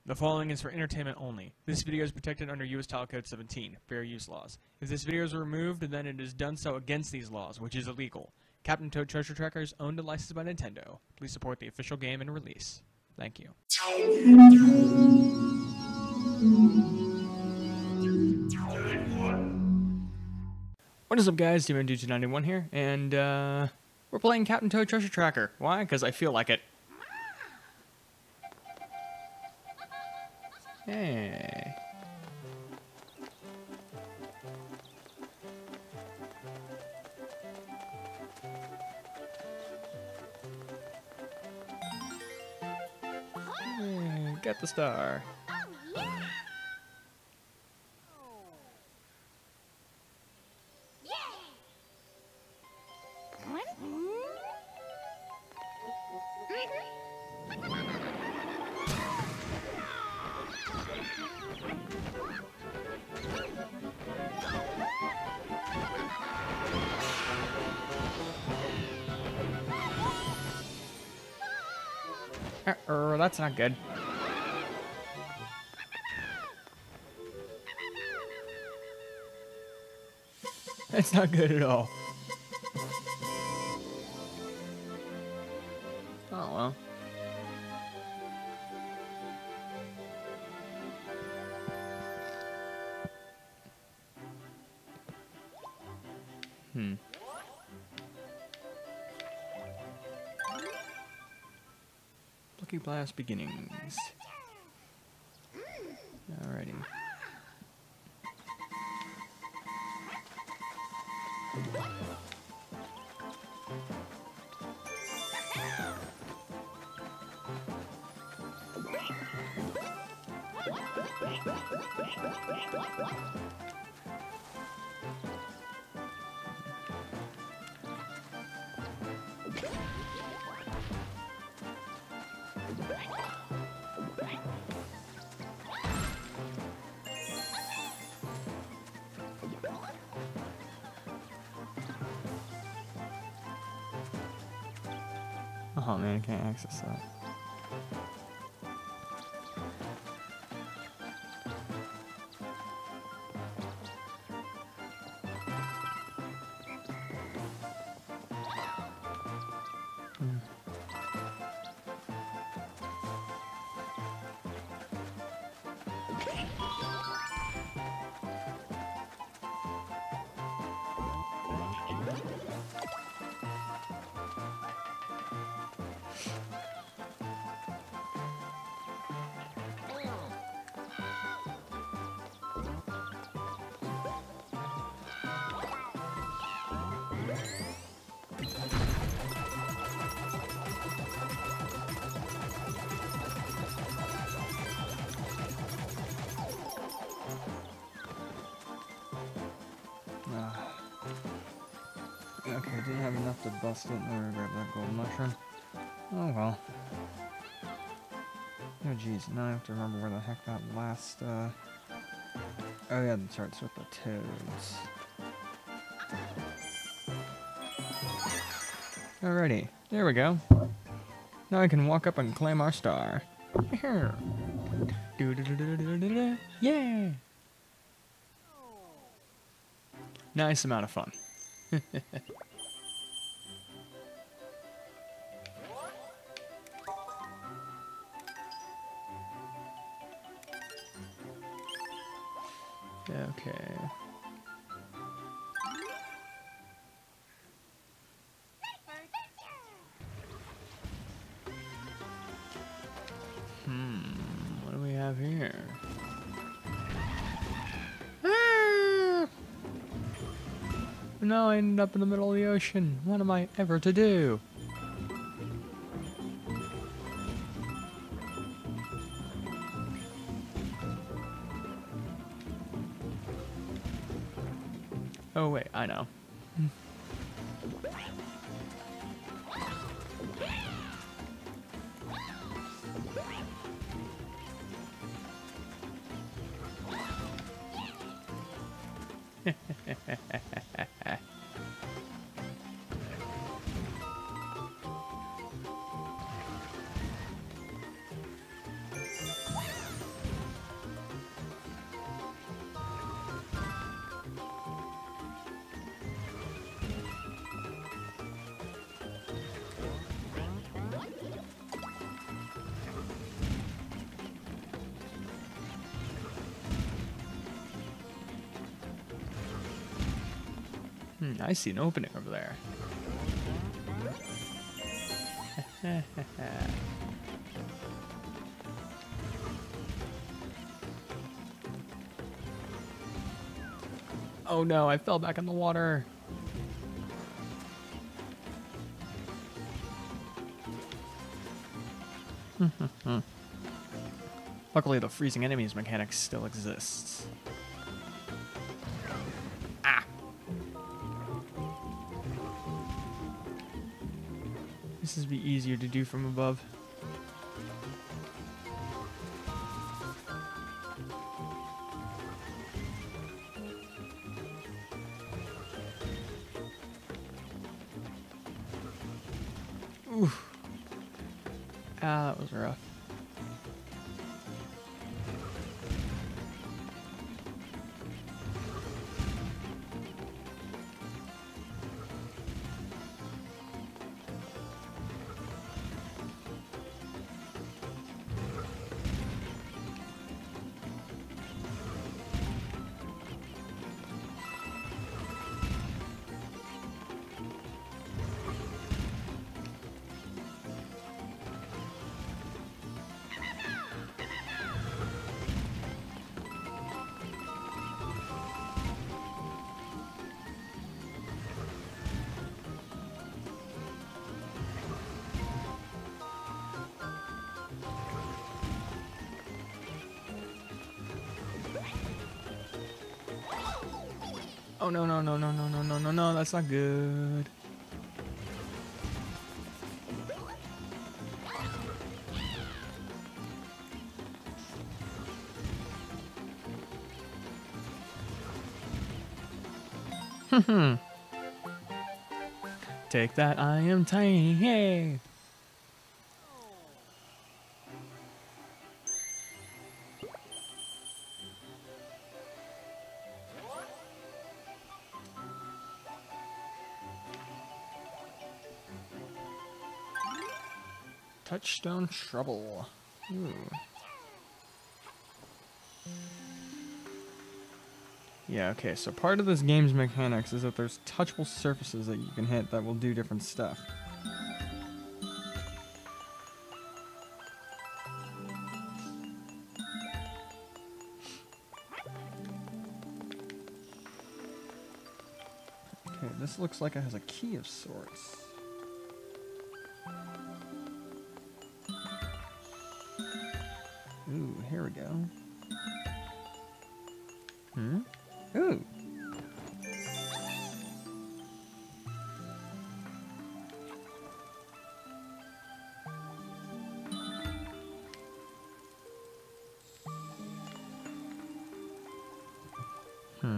The following is for entertainment only. This video is protected under U.S. Title Code 17, Fair Use Laws. If this video is removed, then it is done so against these laws, which is illegal. Captain Toad Treasure Tracker is owned and licensed by Nintendo. Please support the official game and release. Thank you. What is up, guys? DemonDude291 here, and we're playing Captain Toad Treasure Tracker. Why? Because I feel like it. Hey. Hey, get the star. That's not good. That's not good at all. Oh well. Lucky Blast beginnings. Alrighty. Oh man, I can't access that. Okay, didn't have enough to bust it in order to grab that gold mushroom. Oh well. Oh geez, now I have to remember where the heck that last, Oh yeah, it starts with the toads. Alrighty, there we go. Now I can walk up and claim our star. Yeah! Nice amount of fun. Okay. What do we have here? Now I ended up in the middle of the ocean. What am I ever to do? Oh wait, I know. I see an opening over there. Oh no, I fell back in the water. Luckily, the freezing enemies mechanic still exists. Ah! This would be easier to do from above. Oof. Ah, that was rough. Oh no, no, no, no, no, no, no, no, no, that's not good. Take that, I am tiny. Hey. Touchstone Trouble. Ooh. Yeah, okay, so part of this game's mechanics is that there's touchable surfaces that you can hit that will do different stuff. Okay, this looks like it has a key of sorts. Ooh, here we go. Hmm? Ooh. Hmm.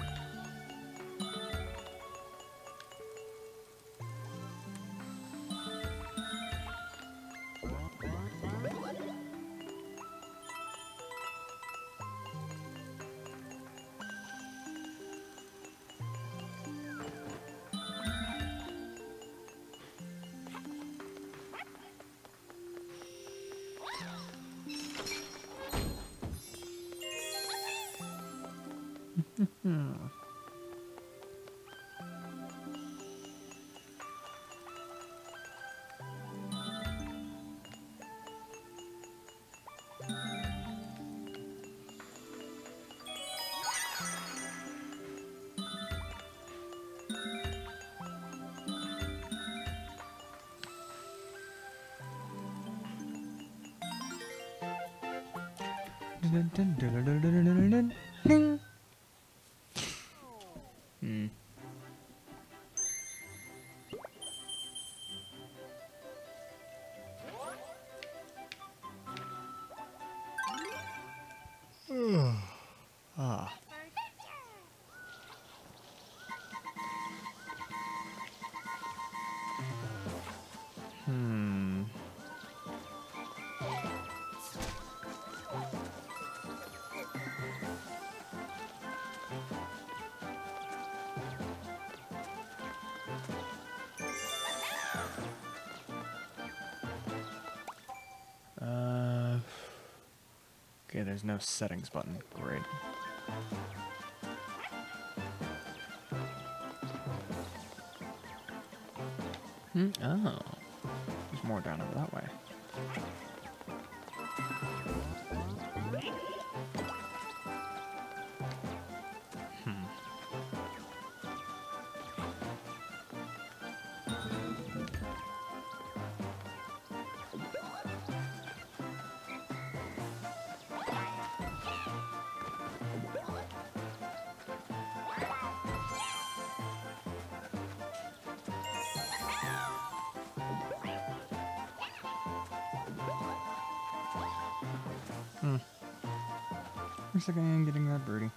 Hmm. Ah. Hmm. Okay, there's no settings button. Great. Oh. There's more down over that way. Looks like I am getting that birdie.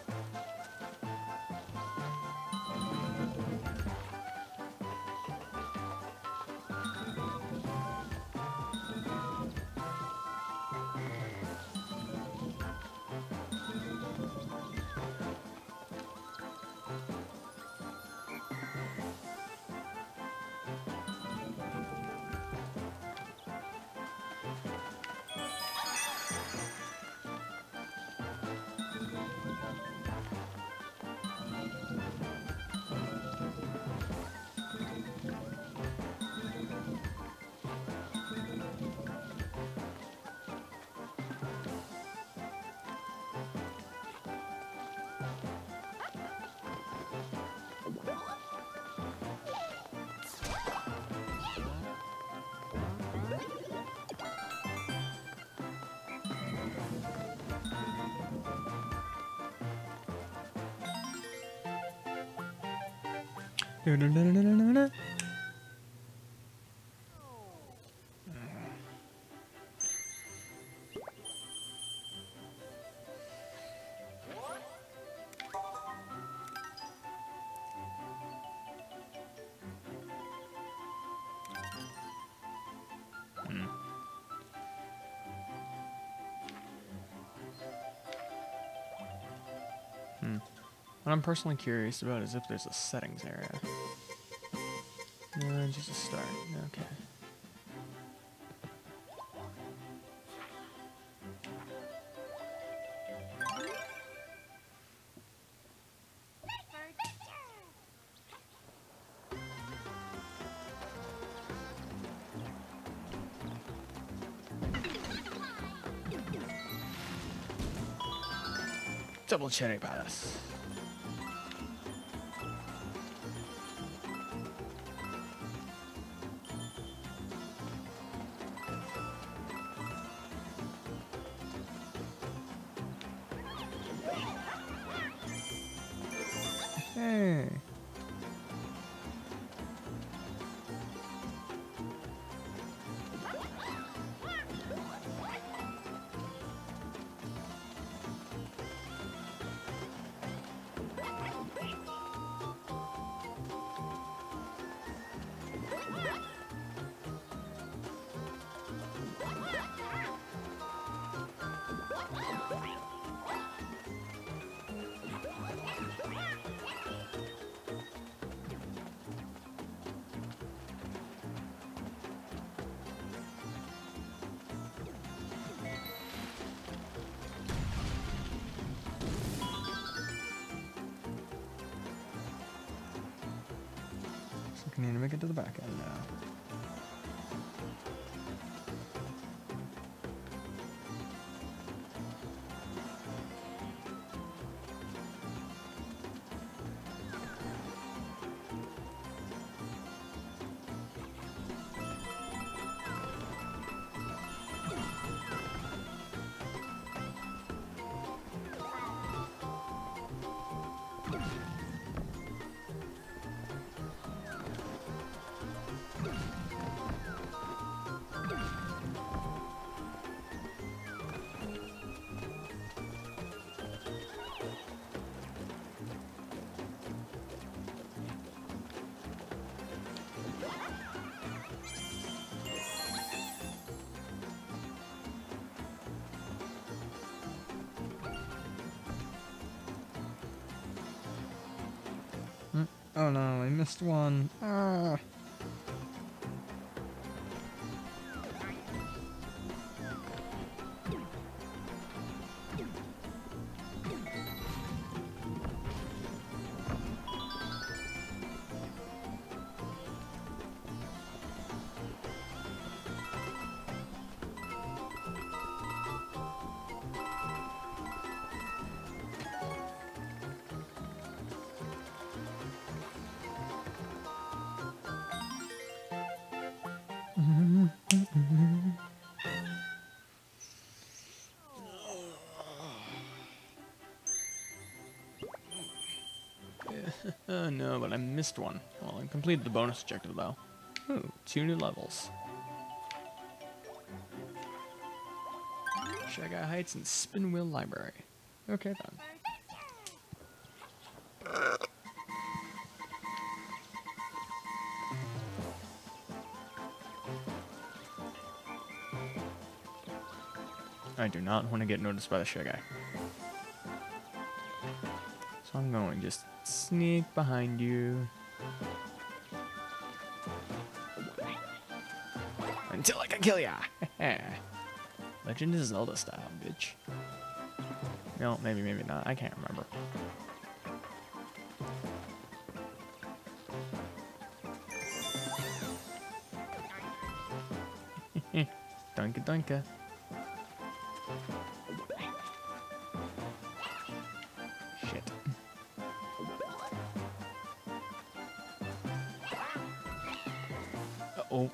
What I'm personally curious about is if there's a settings area. No, just a start. Okay. Double cherry palace. Hey. I need to make it to the back end now. Oh no, I missed one. Ah. No, but I missed one. Well, I completed the bonus objective, though. Ooh, 2 new levels. Shy Guy Heights and Spinwheel Library. Okay, then. I do not want to get noticed by the Shy Guy. So I'm going to just sneak behind you. Until I can kill ya! Legend of Zelda style, bitch. No, maybe not. I can't remember. Dunka dunka. Shit. Uh-oh.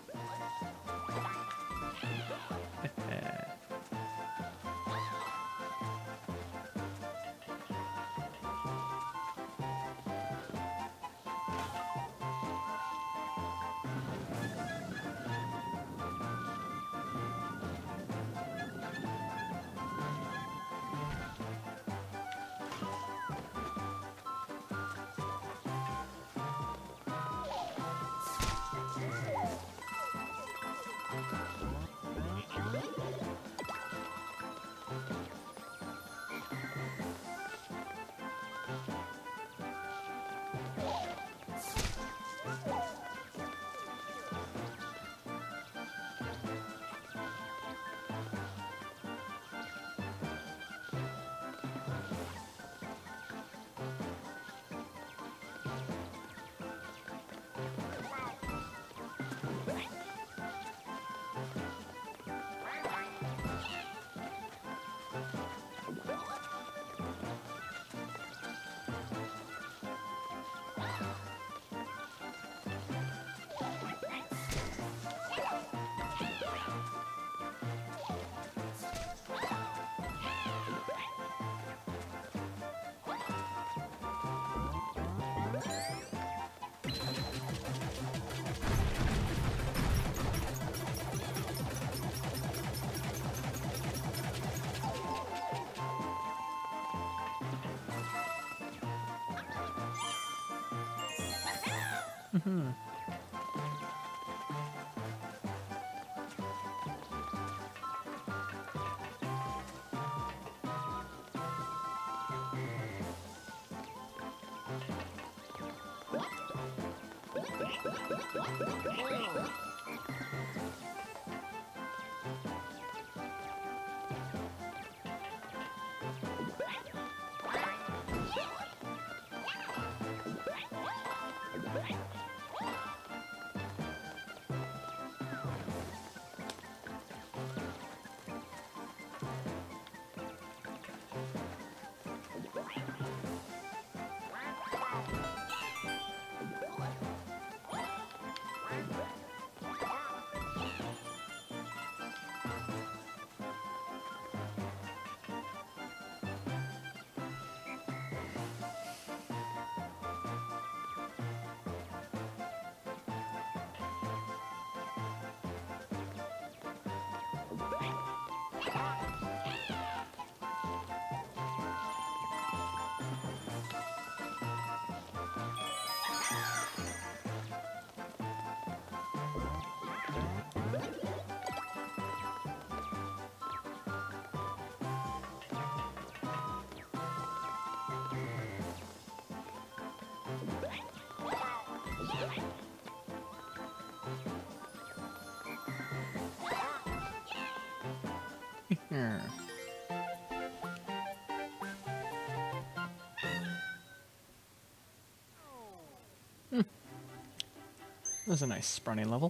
That's a nice sprawny level.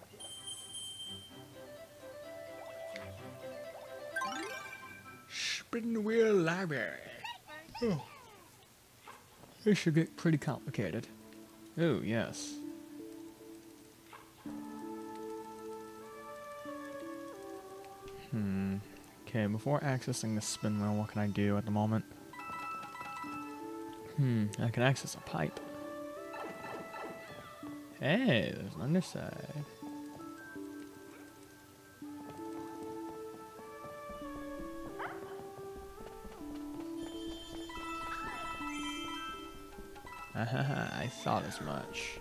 Spinwheel Library. Oh. This should get pretty complicated. Oh, yes. Okay, before accessing the spin wheel, what can I do at the moment? I can access a pipe. Hey, there's an underside. I thought as much.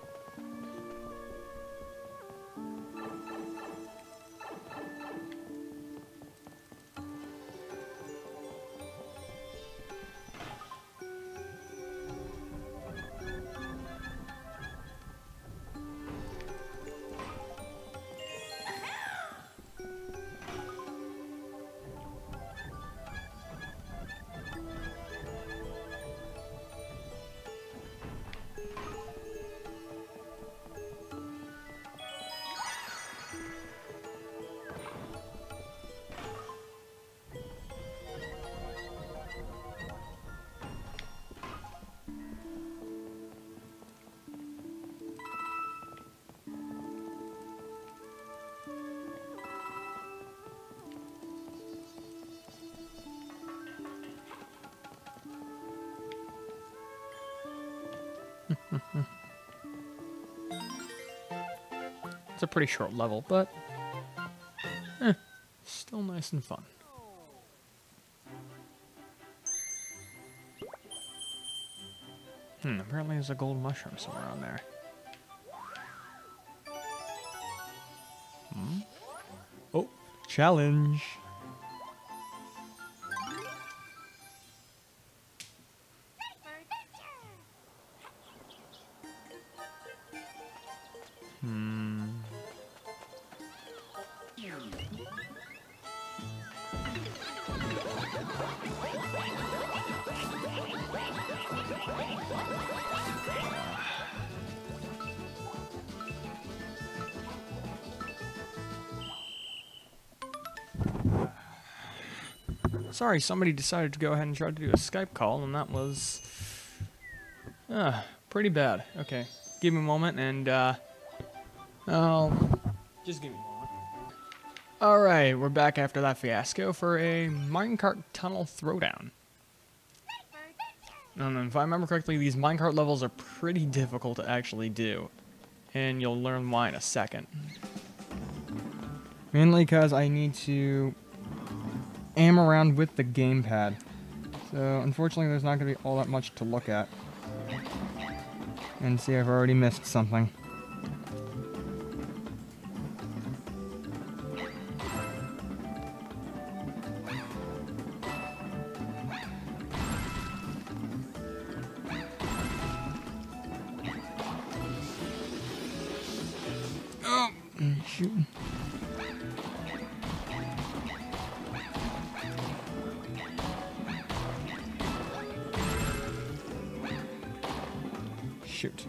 It's a pretty short level, but still nice and fun. Apparently there's a gold mushroom somewhere on there. Oh, challenge. Sorry, somebody decided to go ahead and try to do a Skype call, and that was pretty bad. Okay, give me a moment, and just give me a moment. Alright, we're back after that fiasco for a minecart tunnel throwdown. And if I remember correctly, these minecart levels are pretty difficult to actually do, and you'll learn why in a second. Mainly because I need to aim around with the gamepad. So, unfortunately, there's not going to be all that much to look at. And see, I've already missed something. Oh, shoot. Shoot.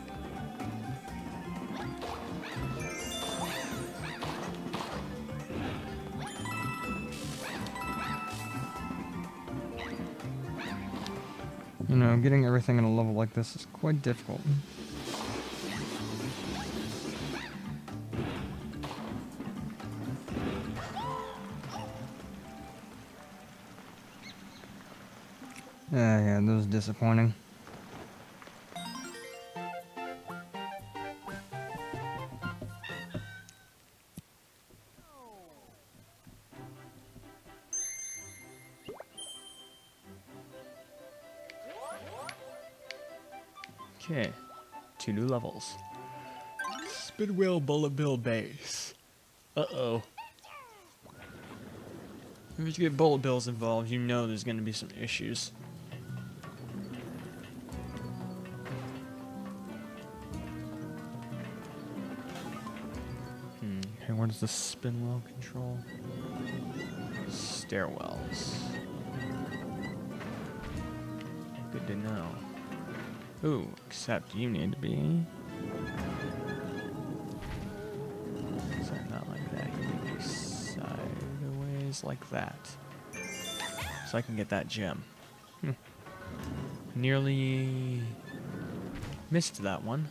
You know, getting everything in a level like this is quite difficult. Yeah, that was disappointing. Okay, 2 new levels. Spinwheel Bullet Bill Base. Uh-oh. If you get bullet bills involved, you know there's going to be some issues. Okay, what does the spinwheel control? Stairwells. Good to know. Ooh, except you need to be... Sorry, not like that. You need to be sideways like that. So I can get that gem. Nearly missed that one.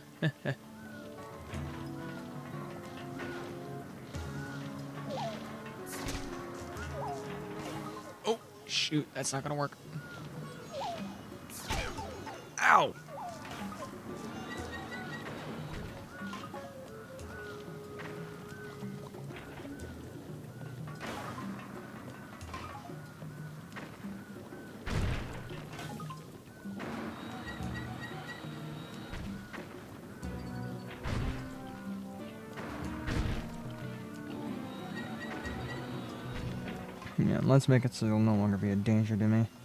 Oh, shoot, that's not gonna work. Ow! Yeah, let's make it so it'll no longer be a danger to me.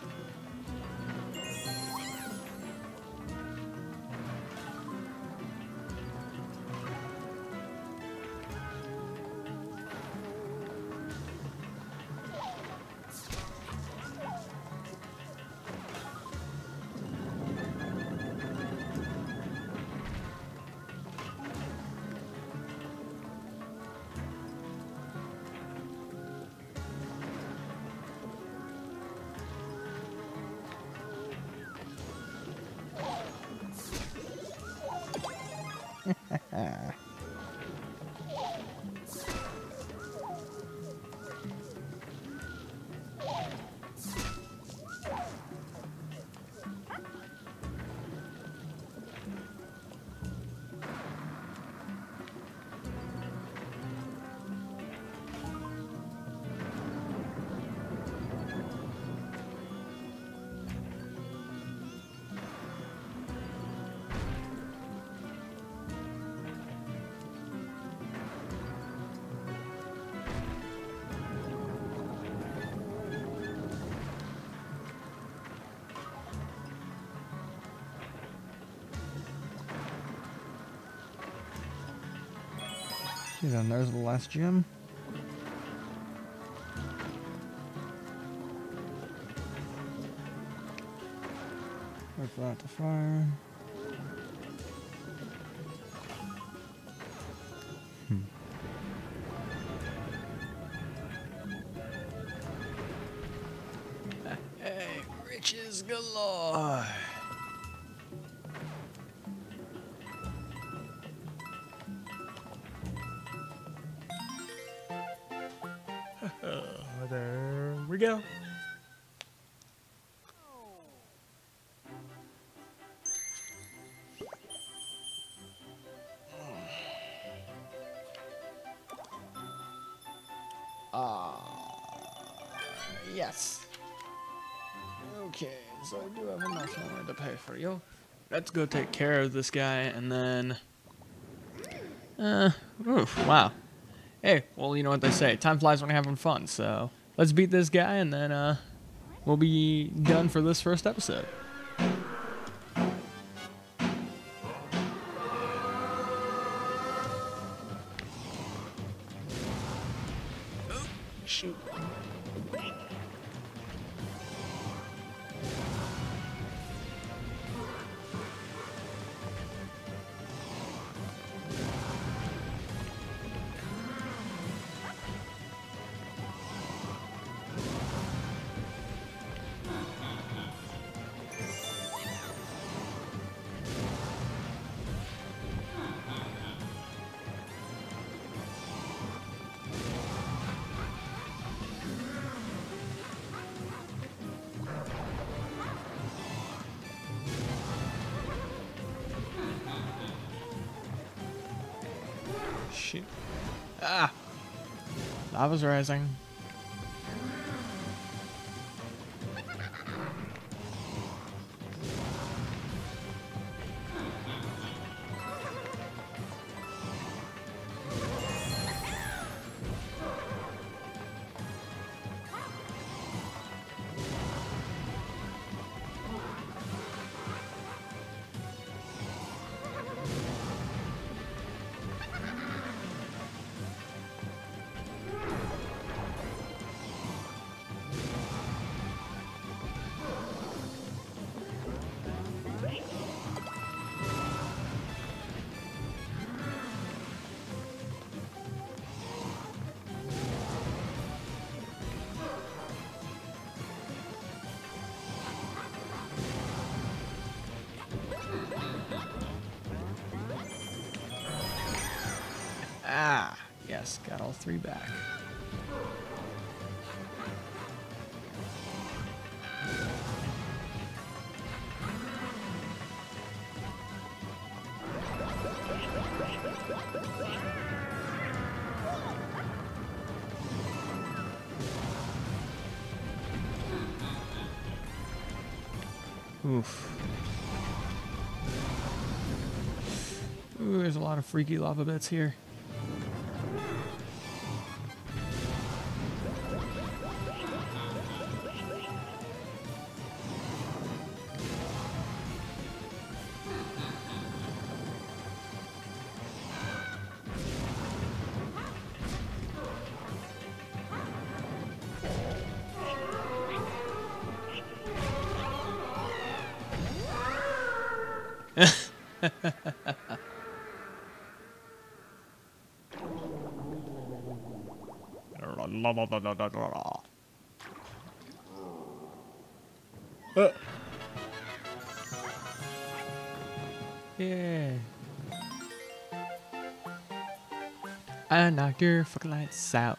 Okay, then there's the last gem. Wait for that to fire. Hey, riches galore. There we go. Yes. Okay, so I do have enough money to pay for you. Let's go take care of this guy and then... oof, wow. Hey, well, you know what they say. Time flies when you're having fun, so... Let's beat this guy and then, we'll be done for this first episode. Oh, shoot. Shit. Ah! Lava's rising. Ah, yes, got all three back. Oof. Ooh, there's a lot of freaky lava bits here. Yeah. I knocked your fucking lights out.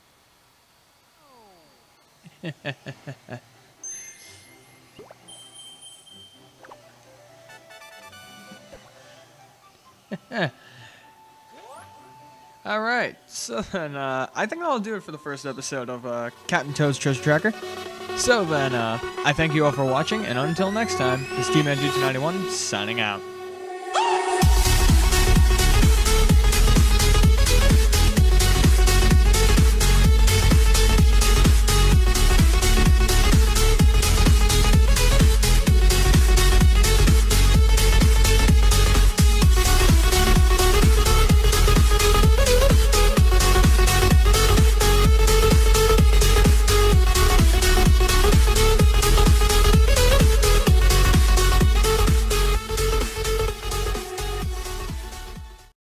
Alright, so then, I think I'll do it for the first episode of Captain Toad's Treasure Tracker. So then, I thank you all for watching, and until next time, this is Team N291 signing out.